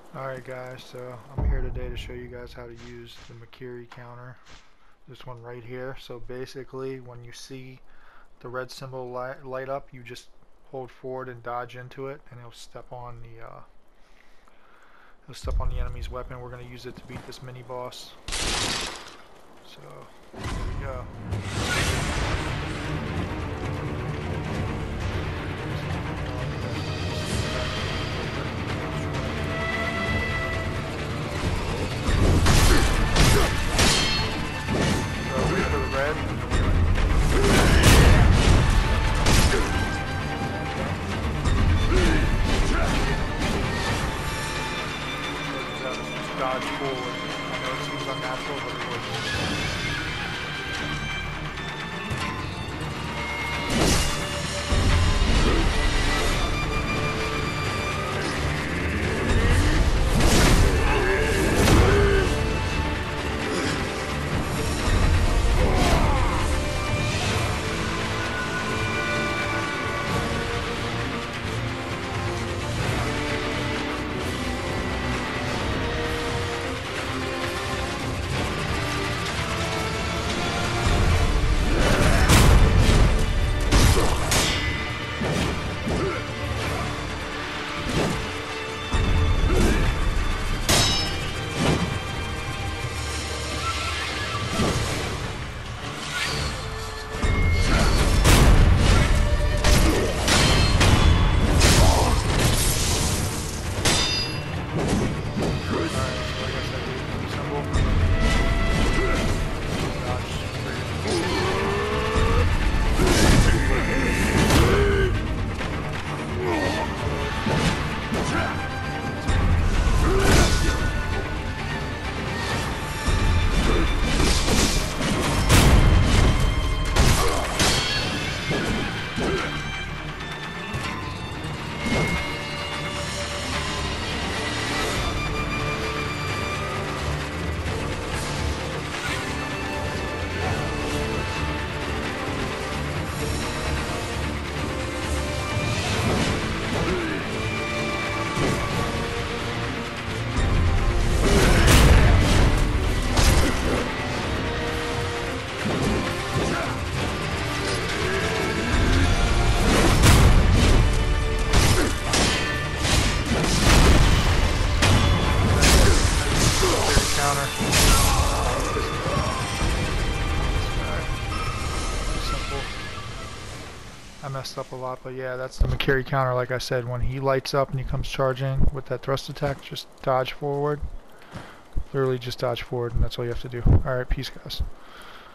Alright guys, so I'm here today to show you guys how to use the mikiri counter. This one right here. So basically when you see the red symbol light up, you just hold forward and dodge into it and it'll step on the enemy's weapon. We're going to use it to beat this mini boss. So here we go. Dodge forward. I know it seems unnatural, but it works. I messed up a lot, but yeah, that's the mikiri counter. Like I said, when he lights up and he comes charging with that thrust attack, just dodge forward. Literally just dodge forward, and that's all you have to do. Alright, peace guys.